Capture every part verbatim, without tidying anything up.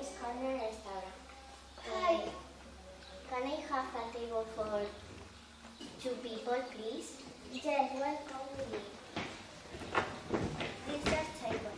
Chinese corner restaurant. Hi. Uh, can I have a table for two people, please? Yes, welcome. This is your table.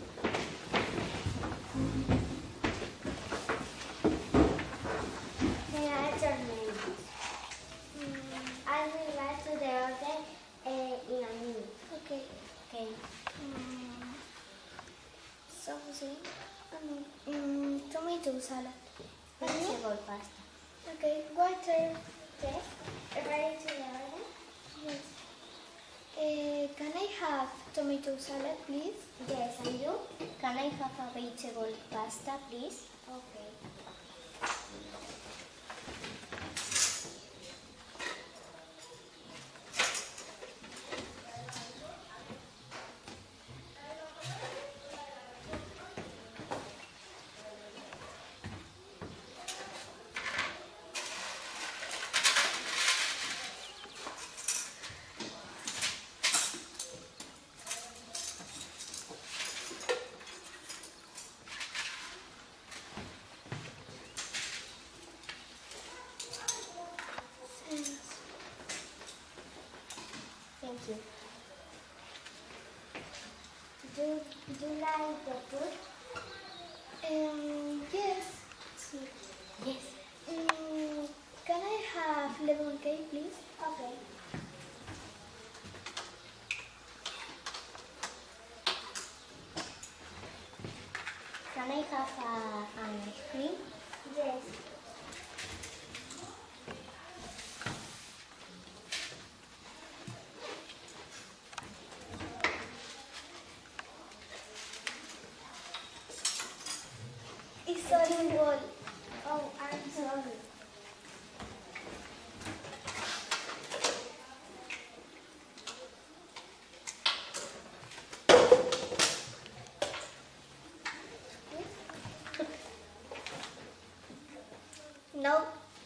May I have your name? Mm, I will write to the order uh, in a minute. Okay. Okay. Mm, something. Um, mm, tomato salad. Vegetable pasta. Okay. Water. Yes. Ready to the order? Yes. Uh, can I have tomato salad, please? Yes, and you? Can I have a vegetable pasta, please? Okay. Thank you. Do, do you like the food? Um, yes. Yes. Mm, can I have lemon cake, please? Okay. Can I have a, an ice cream? Yes. It's soluble. Oh, I'm sorry. No.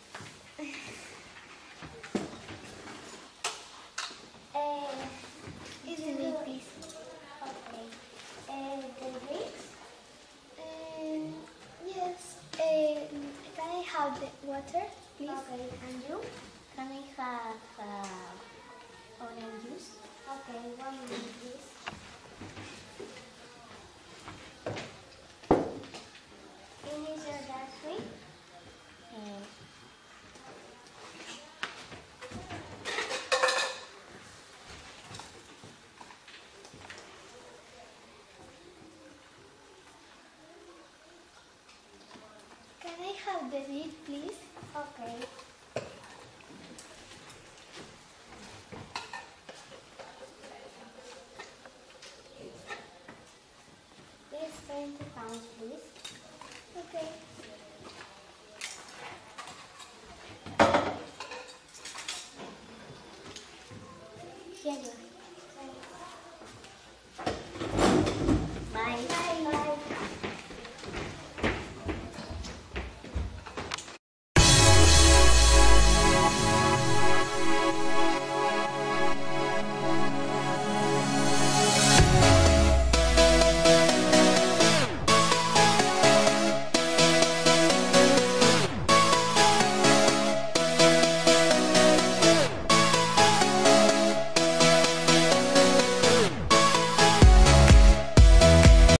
Uh, It's do me, you- please. Okay. Uh, the drinks? Um, yes. Um, can I have the water, please? Okay. And you? Can I have uh, orange juice? Okay, one minute, please. Finish your that sweet? Uh, Can I have the beef, please? okay.